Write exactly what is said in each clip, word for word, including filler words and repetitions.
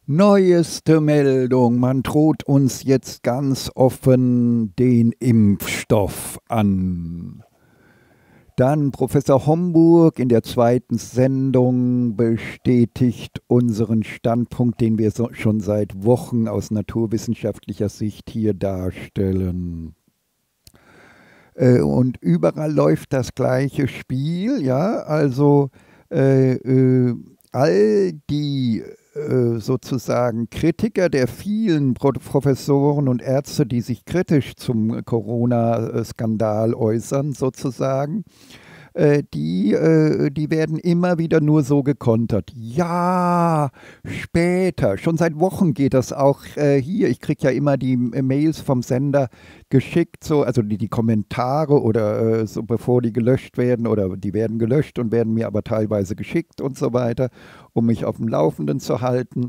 Neueste Meldung, man droht uns jetzt ganz offen den Impfstoff an. Dann Professor Homburg in der zweiten Sendung bestätigt unseren Standpunkt, den wir so, schon seit Wochen aus naturwissenschaftlicher Sicht hier darstellen. Äh, und überall läuft das gleiche Spiel, ja, also äh, äh, all die äh, sozusagen Kritiker der vielen Pro Professoren und Ärzte, die sich kritisch zum Corona-Skandal äußern, sozusagen, äh, die, äh, die werden immer wieder nur so gekontert. Ja, später, schon seit Wochen geht das auch äh, hier. Ich kriege ja immer die Mails vom Sender geschickt, so, also die, die Kommentare oder äh, so, bevor die gelöscht werden, oder die werden gelöscht und werden mir aber teilweise geschickt und so weiter, um mich auf dem Laufenden zu halten.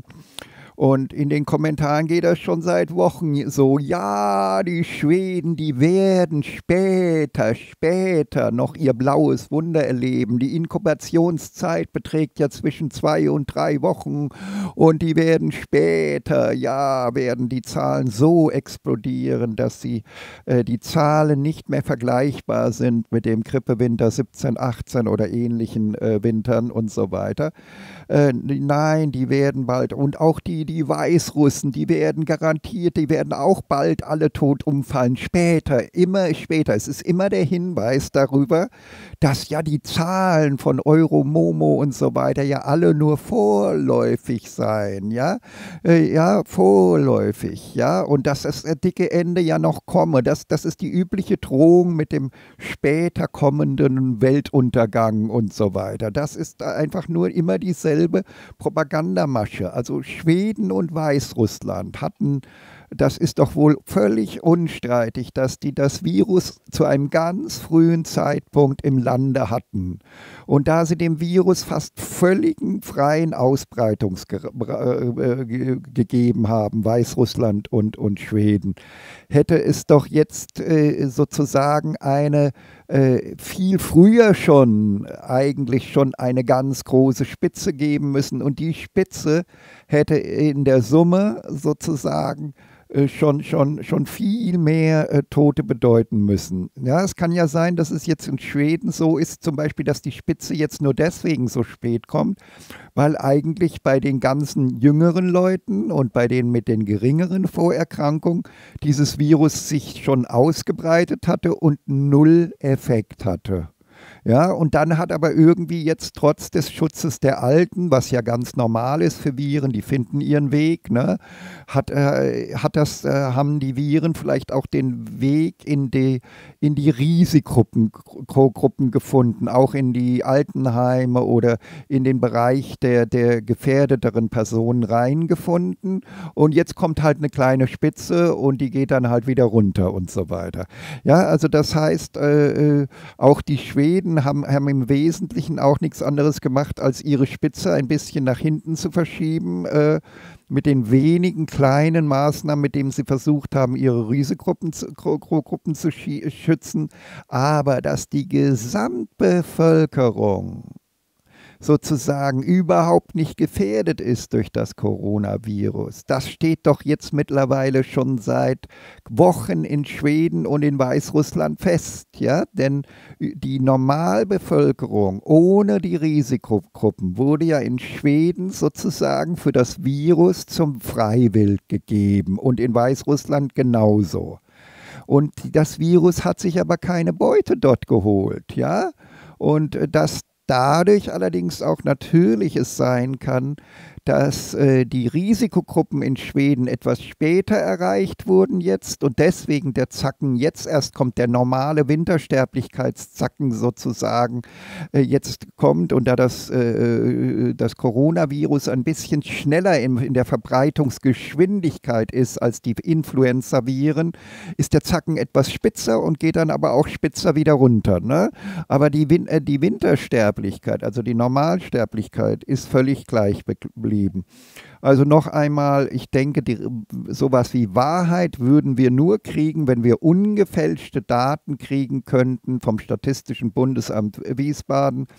Und in den Kommentaren geht das schon seit Wochen so, ja, die Schweden, die werden später, später noch ihr blaues Wunder erleben. Die Inkubationszeit beträgt ja zwischen zwei und drei Wochen und die werden später, ja, werden die Zahlen so explodieren, dass sie, äh, die Zahlen nicht mehr vergleichbar sind mit dem Grippewinter siebzehn, achtzehn oder ähnlichen äh, Wintern und so weiter. Äh, nein, die werden bald, und auch die Die Weißrussen, die werden garantiert, die werden auch bald alle tot umfallen. Später, immer später. Es ist immer der Hinweis darüber, dass ja die Zahlen von Euromomo und so weiter ja alle nur vorläufig seien. Ja, äh, ja vorläufig. Ja, und dass das dicke Ende ja noch komme. Das, das ist die übliche Drohung mit dem später kommenden Weltuntergang und so weiter. Das ist einfach nur immer dieselbe Propagandamasche. Also Schweden und Weißrussland hatten, das ist doch wohl völlig unstreitig, dass die das Virus zu einem ganz frühen Zeitpunkt im Lande hatten. Und da sie dem Virus fast völligen freien Ausbreitungs äh, gegeben haben, Weißrussland und, und Schweden, hätte es doch jetzt äh, sozusagen eine äh, viel früher schon, eigentlich schon eine ganz große Spitze geben müssen. Und die Spitze hätte in der Summe sozusagen äh, schon, schon, schon viel mehr äh, Tote bedeuten müssen. Ja, es kann ja sein, dass es jetzt in Schweden so ist, zum Beispiel, dass die Spitze jetzt nur deswegen so spät kommt, weil eigentlich bei den ganzen jüngeren Leuten und bei denen mit den geringeren Vorerkrankungen dieses Virus sich schon ausgebreitet hatte und null Effekt hatte. Ja, und dann hat aber irgendwie jetzt trotz des Schutzes der Alten, was ja ganz normal ist für Viren, die finden ihren Weg, ne, hat, äh, hat das, äh, haben die Viren vielleicht auch den Weg in die, in die Risikogruppen Gruppen gefunden, auch in die Altenheime oder in den Bereich der, der gefährdeteren Personen reingefunden. Und jetzt kommt halt eine kleine Spitze und die geht dann halt wieder runter und so weiter. Ja, also das heißt, äh, äh, auch die Schweden haben, haben im Wesentlichen auch nichts anderes gemacht, als ihre Spitze ein bisschen nach hinten zu verschieben, äh, mit den wenigen kleinen Maßnahmen, mit denen sie versucht haben, ihre Risikogruppen zu, Gruppen zu schützen, aber dass die Gesamtbevölkerung sozusagen überhaupt nicht gefährdet ist durch das Coronavirus. Das steht doch jetzt mittlerweile schon seit Wochen in Schweden und in Weißrussland fest, ja? Denn die Normalbevölkerung ohne die Risikogruppen wurde ja in Schweden sozusagen für das Virus zum Freiwild gegeben und in Weißrussland genauso. Und das Virus hat sich aber keine Beute dort geholt, ja? Und das dadurch allerdings auch natürlich es sein kann, dass äh, die Risikogruppen in Schweden etwas später erreicht wurden jetzt und deswegen der Zacken, jetzt erst kommt der normale Wintersterblichkeitszacken sozusagen, äh, jetzt kommt, und da das, äh, das Coronavirus ein bisschen schneller in, in der Verbreitungsgeschwindigkeit ist als die Influenza-Viren, ist der Zacken etwas spitzer und geht dann aber auch spitzer wieder runter. Ne? Aber die, Win äh, die Wintersterblichkeit, also die Normalsterblichkeit, ist völlig gleich geblieben. Also noch einmal, ich denke, die, sowas wie Wahrheit würden wir nur kriegen, wenn wir ungefälschte Daten kriegen könnten vom Statistischen Bundesamt Wiesbaden,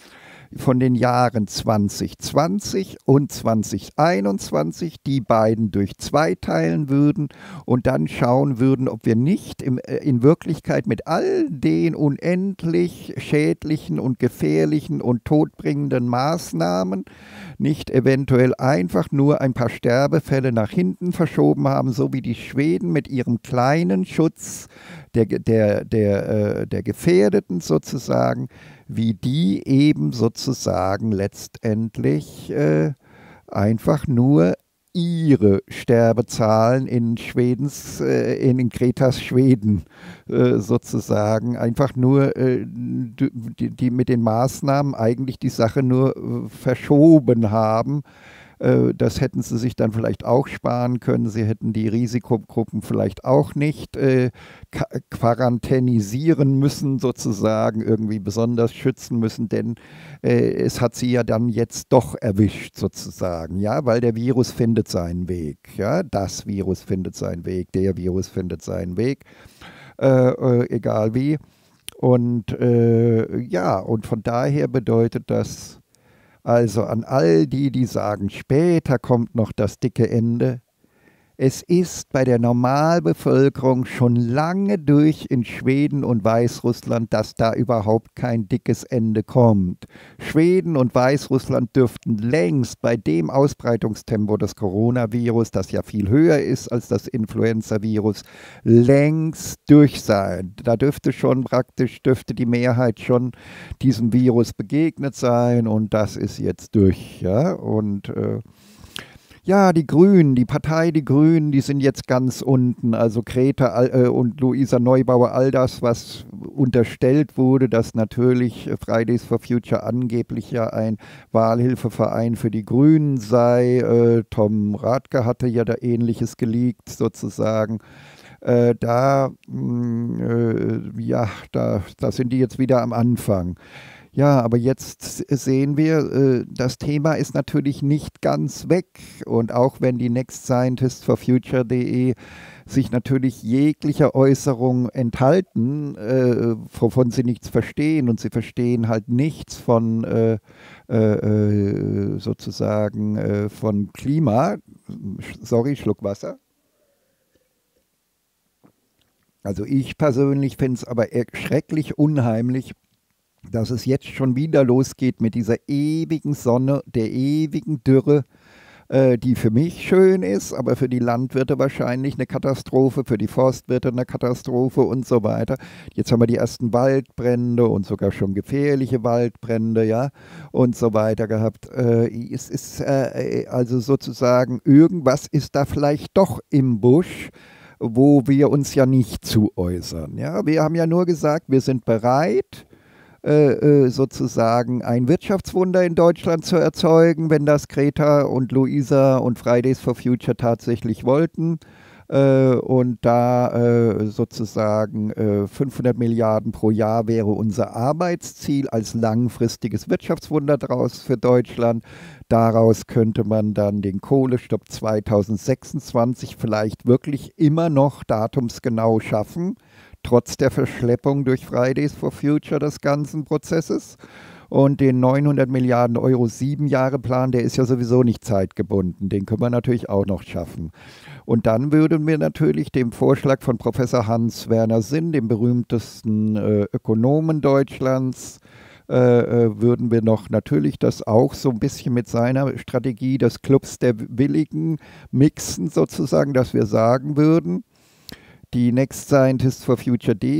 von den Jahren zwanzig zwanzig und zwanzig einundzwanzig, die beiden durch zwei teilen würden und dann schauen würden, ob wir nicht im, äh, in Wirklichkeit mit all den unendlich schädlichen und gefährlichen und todbringenden Maßnahmen nicht eventuell einfach nur ein paar Sterbefälle nach hinten verschoben haben, so wie die Schweden mit ihrem kleinen Schutz der, der, der, äh, der Gefährdeten sozusagen, wie die eben sozusagen letztendlich äh, einfach nur ihre Sterbezahlen in Schwedens, äh, in Gretas Schweden äh, sozusagen einfach nur äh, die, die mit den Maßnahmen eigentlich die Sache nur äh, verschoben haben. Das hätten sie sich dann vielleicht auch sparen können. Sie hätten die Risikogruppen vielleicht auch nicht äh, quarantänisieren müssen, sozusagen, irgendwie besonders schützen müssen, denn äh, es hat sie ja dann jetzt doch erwischt, sozusagen, ja, weil der Virus findet seinen Weg, ja, das Virus findet seinen Weg, der Virus findet seinen Weg, äh, äh, egal wie. Und äh, ja, und von daher bedeutet das, also an all die, die sagen, später kommt noch das dicke Ende. Es ist bei der Normalbevölkerung schon lange durch in Schweden und Weißrussland, dass da überhaupt kein dickes Ende kommt. Schweden und Weißrussland dürften längst bei dem Ausbreitungstempo des Coronavirus, das ja viel höher ist als das Influenza-Virus, längst durch sein. Da dürfte schon praktisch, dürfte die Mehrheit schon diesem Virus begegnet sein und das ist jetzt durch. Ja? Und äh, Ja, die Grünen, die Partei Die Grünen, die sind jetzt ganz unten. Also Greta äh, und Luisa Neubauer, all das, was unterstellt wurde, dass natürlich Fridays for Future angeblich ja ein Wahlhilfeverein für die Grünen sei. Äh, Tom Rathke hatte ja da Ähnliches geleakt sozusagen. Äh, da, mh, äh, ja, da, da sind die jetzt wieder am Anfang. Ja, aber jetzt sehen wir, äh, das Thema ist natürlich nicht ganz weg. Und auch wenn die next scientist for future punkt de sich natürlich jeglicher Äußerung enthalten, äh, wovon sie nichts verstehen. Und sie verstehen halt nichts von äh, äh, sozusagen äh, von Klima. Sorry, Schluck Wasser. Also ich persönlich finde es aber schrecklich unheimlich, dass es jetzt schon wieder losgeht mit dieser ewigen Sonne, der ewigen Dürre, äh, die für mich schön ist, aber für die Landwirte wahrscheinlich eine Katastrophe, für die Forstwirte eine Katastrophe und so weiter. Jetzt haben wir die ersten Waldbrände und sogar schon gefährliche Waldbrände, ja, und so weiter gehabt. Äh, es ist äh, also sozusagen, irgendwas ist da vielleicht doch im Busch, wo wir uns ja nicht zu äußern. Ja? Wir haben ja nur gesagt, wir sind bereit, Äh, äh, sozusagen ein Wirtschaftswunder in Deutschland zu erzeugen, wenn das Greta und Luisa und Fridays for Future tatsächlich wollten. Äh, und da äh, sozusagen äh, fünfhundert Milliarden pro Jahr wäre unser Arbeitsziel als langfristiges Wirtschaftswunder draus für Deutschland. Daraus könnte man dann den Kohlestopp zweitausendsechsundzwanzig vielleicht wirklich immer noch datumsgenau schaffen, trotz der Verschleppung durch Fridays for Future des ganzen Prozesses. Und den neunhundert Milliarden Euro Sieben-Jahre-Plan, der ist ja sowieso nicht zeitgebunden. Den können wir natürlich auch noch schaffen. Und dann würden wir natürlich dem Vorschlag von Professor Hans-Werner Sinn, dem berühmtesten äh, Ökonomen Deutschlands, äh, äh, würden wir noch natürlich das auch so ein bisschen mit seiner Strategie des Clubs der Willigen mixen, sozusagen, dass wir sagen würden, die next scientist for future punkt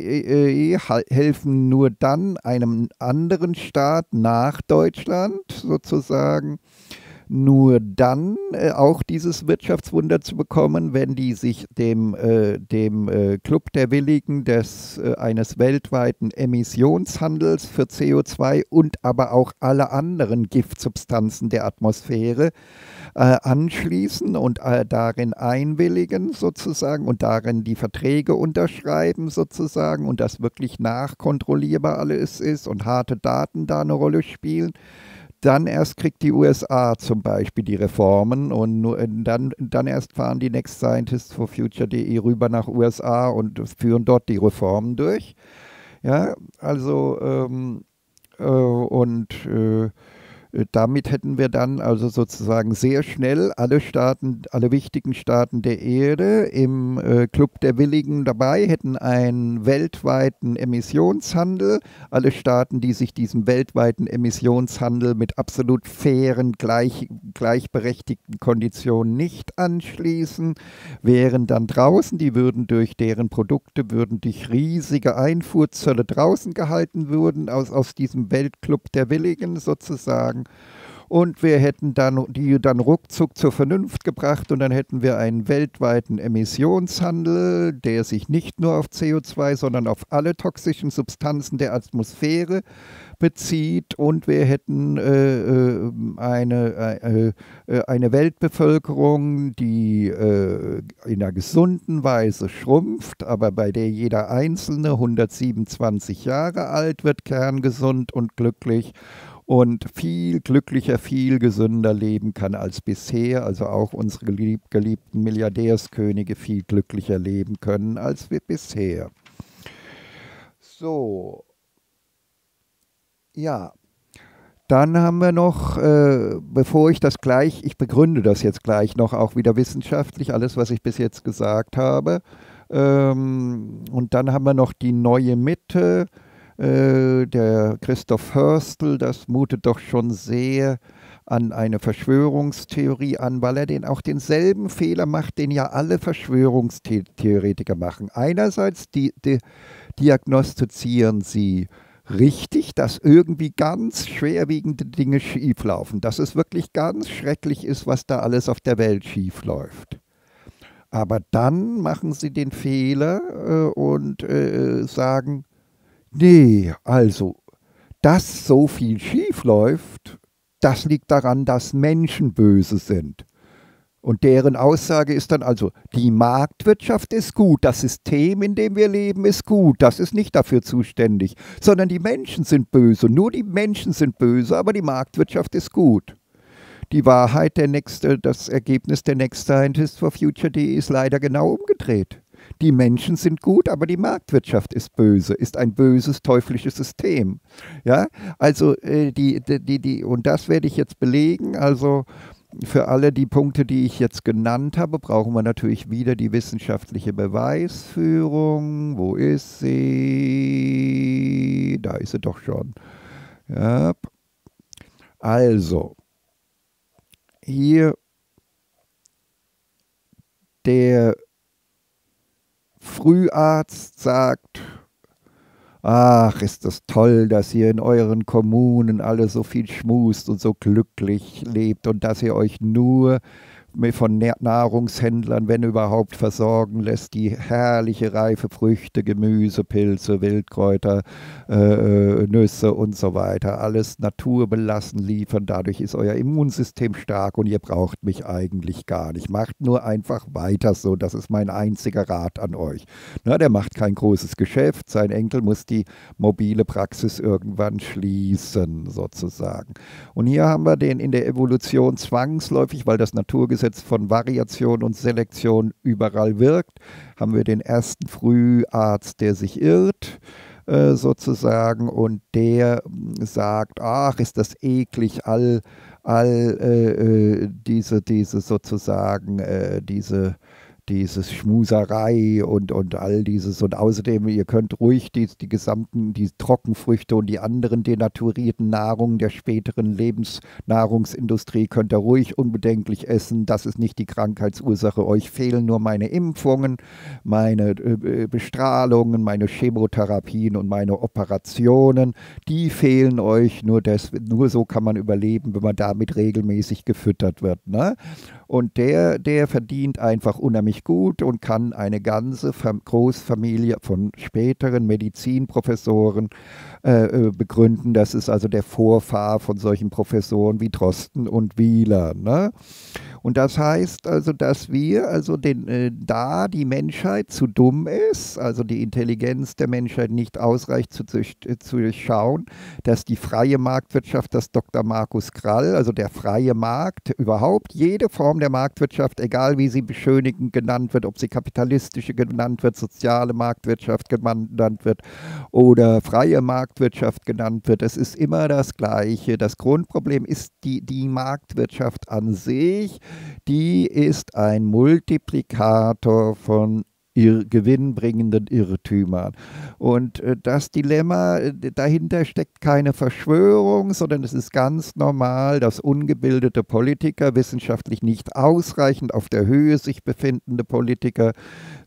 de helfen nur dann einem anderen Staat nach Deutschland sozusagen, nur dann äh, auch dieses Wirtschaftswunder zu bekommen, wenn die sich dem, äh, dem äh, Club der Willigen des, äh, eines weltweiten Emissionshandels für C O zwei und aber auch alle anderen Giftsubstanzen der Atmosphäre äh, anschließen und äh, darin einwilligen sozusagen und darin die Verträge unterschreiben sozusagen und das wirklich nachkontrollierbar alles ist und harte Daten da eine Rolle spielen. Dann erst kriegt die U S A zum Beispiel die Reformen und nur, dann, dann erst fahren die next scientist for future punkt de rüber nach U S A und führen dort die Reformen durch. Ja, also ähm, Äh, und äh, damit hätten wir dann also sozusagen sehr schnell alle Staaten, alle wichtigen Staaten der Erde im äh, Club der Willigen dabei, hätten einen weltweiten Emissionshandel. Alle Staaten, die sich diesem weltweiten Emissionshandel mit absolut fairen, gleich, gleichberechtigten Konditionen nicht anschließen, wären dann draußen. Die würden durch deren Produkte, würden durch riesige Einfuhrzölle draußen gehalten würden, aus, aus diesem Weltclub der Willigen sozusagen. Und wir hätten dann die dann ruckzuck zur Vernunft gebracht und dann hätten wir einen weltweiten Emissionshandel, der sich nicht nur auf C O zwei, sondern auf alle toxischen Substanzen der Atmosphäre bezieht und wir hätten äh, eine, äh, eine Weltbevölkerung, die äh, in einer gesunden Weise schrumpft, aber bei der jeder Einzelne hundertsiebenundzwanzig Jahre alt wird, kerngesund und glücklich und viel glücklicher, viel gesünder leben kann als bisher. Also auch unsere gelieb geliebten Milliardärskönige viel glücklicher leben können als wir bisher. So, ja. Dann haben wir noch, äh, bevor ich das gleich, ich begründe das jetzt gleich noch auch wieder wissenschaftlich, alles, was ich bis jetzt gesagt habe. Ähm, und dann haben wir noch die neue Mitte. Äh, der Christoph Hörstel, das mutet doch schon sehr an eine Verschwörungstheorie an, weil er den auch denselben Fehler macht, den ja alle Verschwörungstheoretiker machen. Einerseits die, die, diagnostizieren sie richtig, dass irgendwie ganz schwerwiegende Dinge schieflaufen, dass es wirklich ganz schrecklich ist, was da alles auf der Welt schiefläuft. Aber dann machen sie den Fehler äh, und äh, sagen, nee, also, dass so viel schief läuft, das liegt daran, dass Menschen böse sind. Und deren Aussage ist dann also, die Marktwirtschaft ist gut, das System, in dem wir leben, ist gut, das ist nicht dafür zuständig, sondern die Menschen sind böse, nur die Menschen sind böse, aber die Marktwirtschaft ist gut. Die Wahrheit, der nächste, das Ergebnis der Next Scientist for Future punkt de ist leider genau umgedreht. Die Menschen sind gut, aber die Marktwirtschaft ist böse, ist ein böses, teuflisches System. Ja, also äh, die, die, die, und das werde ich jetzt belegen. Also für alle die Punkte, die ich jetzt genannt habe, brauchen wir natürlich wieder die wissenschaftliche Beweisführung. Wo ist sie? Da ist sie doch schon. Ja. Also, hier der Früharzt sagt, ach, ist das toll, dass ihr in euren Kommunen alle so viel schmust und so glücklich lebt und dass ihr euch nur von Nahrungshändlern, wenn überhaupt, versorgen lässt, die herrliche reife Früchte, Gemüse, Pilze, Wildkräuter, äh, Nüsse und so weiter, alles naturbelassen liefern. Dadurch ist euer Immunsystem stark und ihr braucht mich eigentlich gar nicht. Macht nur einfach weiter so, das ist mein einziger Rat an euch. Na, der macht kein großes Geschäft, sein Enkel muss die mobile Praxis irgendwann schließen, sozusagen. Und hier haben wir den in der Evolution zwangsläufig, weil das Naturgesetz von Variation und Selektion überall wirkt, haben wir den ersten Früharzt, der sich irrt, äh, sozusagen, und der sagt, ach, ist das eklig, all, all äh, diese, diese sozusagen, äh, diese dieses Schmuserei und, und all dieses. Und außerdem, ihr könnt ruhig die, die gesamten, die Trockenfrüchte und die anderen denaturierten Nahrungen der späteren Lebensnahrungsindustrie könnt ihr ruhig unbedenklich essen. Das ist nicht die Krankheitsursache. Euch fehlen nur meine Impfungen, meine äh, Bestrahlungen, meine Chemotherapien und meine Operationen. Die fehlen euch. Nur, des, nur so kann man überleben, wenn man damit regelmäßig gefüttert wird. Ne? Und der, der verdient einfach unheimlich gut und kann eine ganze Großfamilie von späteren Medizinprofessoren äh, begründen. Das ist also der Vorfahr von solchen Professoren wie Drosten und Wieler. Ne? Und das heißt also, dass wir, also den, äh, da die Menschheit zu dumm ist, also die Intelligenz der Menschheit nicht ausreicht zu, durch, äh, zu durchschauen, dass die freie Marktwirtschaft, das Doktor Markus Krall, also der freie Markt, überhaupt jede Form der Marktwirtschaft, egal wie sie beschönigend genannt wird, ob sie kapitalistische genannt wird, soziale Marktwirtschaft genannt wird oder freie Marktwirtschaft genannt wird, es ist immer das Gleiche. Das Grundproblem ist die, die Marktwirtschaft an sich, die ist ein Multiplikator von Ir gewinnbringenden Irrtümern. Und äh, das Dilemma, äh, dahinter steckt keine Verschwörung, sondern es ist ganz normal, dass ungebildete Politiker, wissenschaftlich nicht ausreichend auf der Höhe sich befindende Politiker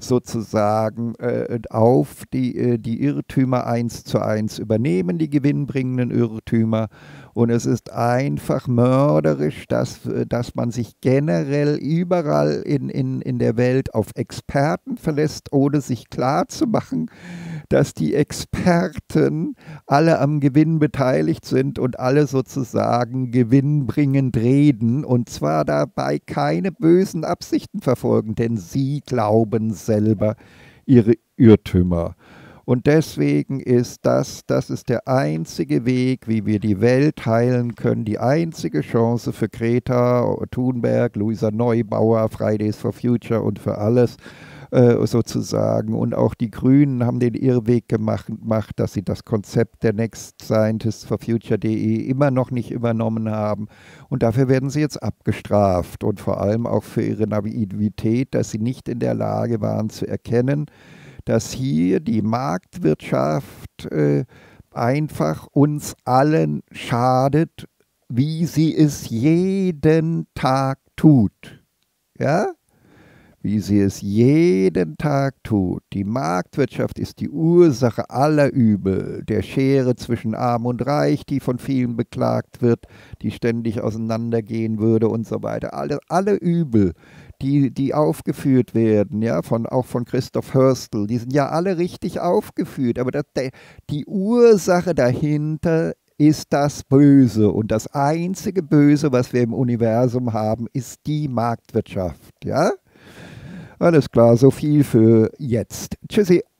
sozusagen äh, auf die, äh, die Irrtümer eins zu eins übernehmen, die gewinnbringenden Irrtümer. Und es ist einfach mörderisch, dass, dass man sich generell überall in, in, in der Welt auf Experten verlässt, ohne sich klarzumachen, dass die Experten alle am Gewinn beteiligt sind und alle sozusagen gewinnbringend reden und zwar dabei keine bösen Absichten verfolgen, denn sie glauben selber ihre Irrtümer. Und deswegen ist das, das ist der einzige Weg, wie wir die Welt heilen können, die einzige Chance für Greta Thunberg, Luisa Neubauer, Fridays for Future und für alles äh, sozusagen. Und auch die Grünen haben den Irrweg gemacht, gemacht, dass sie das Konzept der Next Scientists for Future punkt de immer noch nicht übernommen haben. Und dafür werden sie jetzt abgestraft und vor allem auch für ihre Naivität, dass sie nicht in der Lage waren zu erkennen, dass hier die Marktwirtschaft äh, einfach uns allen schadet, wie sie es jeden Tag tut. Ja? Wie sie es jeden Tag tut. Die Marktwirtschaft ist die Ursache aller Übel, der Schere zwischen Arm und Reich, die von vielen beklagt wird, die ständig auseinandergehen würde und so weiter. Alle, alle Übel, die, die aufgeführt werden, ja, von, auch von Christoph Hörstel, die sind ja alle richtig aufgeführt, aber das, der, die Ursache dahinter ist das Böse. Und das einzige Böse, was wir im Universum haben, ist die Marktwirtschaft, ja. Alles klar, so viel für jetzt. Tschüssi.